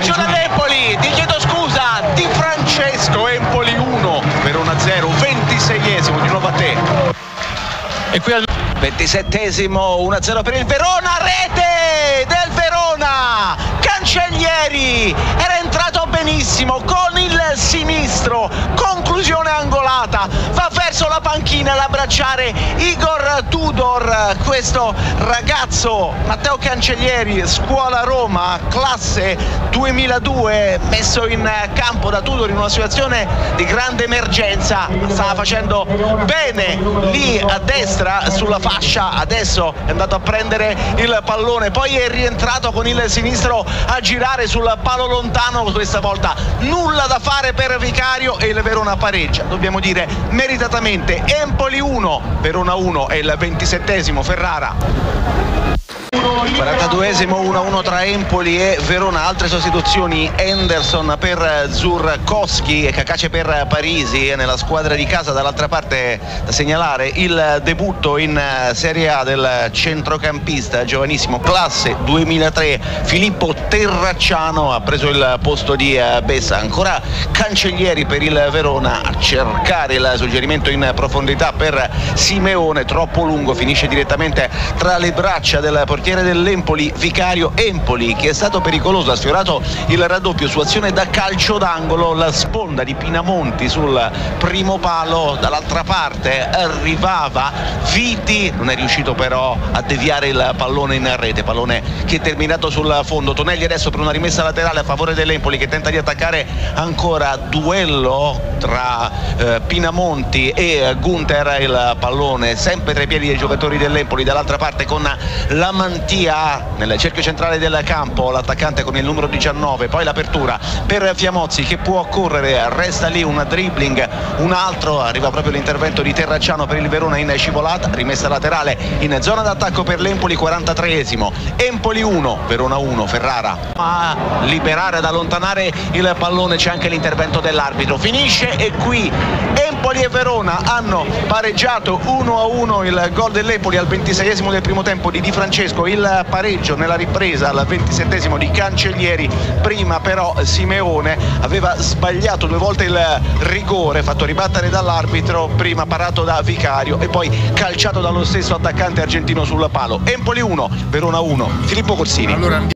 calcio dall'Empoli, ti chiedo scusa, Di Francesco, Empoli 1, Verona 0, 26esimo, di nuovo a te. E qui al 27esimo, 1-0 per il Verona, rete del Verona, Cancellieri, era entrato benissimo con il sinistro, conclusione angolata, va verso la panchina ad abbracciare Igor Tudor, questo ragazzo Matteo Cancellieri, scuola Roma, classe 2002, messo in campo da Tudor in una situazione di grande emergenza, stava facendo bene lì a destra sulla fascia, adesso è andato a prendere il pallone, poi è rientrato con il sinistro a girare sul palo lontano, questa volta nulla da fare per Vicario e il Verona pareggia, dobbiamo dire meritatamente. Empoli 1, Verona 1 è il 27esimo, Ferrara. 42esimo, 1-1 tra Empoli e Verona. Altre sostituzioni: Henderson per Zurkowski e Cacace per Parisi. Nella squadra di casa dall'altra parte da segnalare il debutto in Serie A del centrocampista giovanissimo, classe 2003, Filippo Terracciano, ha preso il posto di Bessa. Ancora Cancellieri per il Verona a cercare il suggerimento in profondità per Simeone, troppo lungo, finisce direttamente tra le braccia del portiere dell'Empoli, Vicario. Empoli che è stato pericoloso, ha sfiorato il raddoppio su azione da calcio d'angolo, la sponda di Pinamonti sul primo palo, dall'altra parte arrivava Viti, non è riuscito però a deviare il pallone in rete, pallone che è terminato sul fondo. Tonelli adesso per una rimessa laterale a favore dell'Empoli che tenta di attaccare ancora, duello tra Pinamonti e Gunther, il pallone sempre tra i piedi dei giocatori dell'Empoli, dall'altra parte con la Mantia nel cerchio centrale del campo, l'attaccante con il numero 19, poi l'apertura per Fiamozzi che può correre, resta lì un dribbling, un altro, arriva proprio l'intervento di Terracciano per il Verona in scivolata, rimessa laterale in zona d'attacco per l'Empoli. 43esimo, Empoli 1, Verona 1, Ferrara a liberare, ad allontanare il pallone, c'è anche l'intervento dell'arbitro, finisce e qui Empoli e Verona hanno pareggiato 1-1, il gol dell'Empoli al 26esimo del primo tempo di Di Francesco, il pareggio nella ripresa al 27esimo di Cancellieri. Prima però Simeone aveva sbagliato 2 volte il rigore fatto ribattere dall'arbitro, prima parato da Vicario e poi calciato dallo stesso attaccante argentino sul palo. Empoli 1, Verona 1, Filippo Corsini.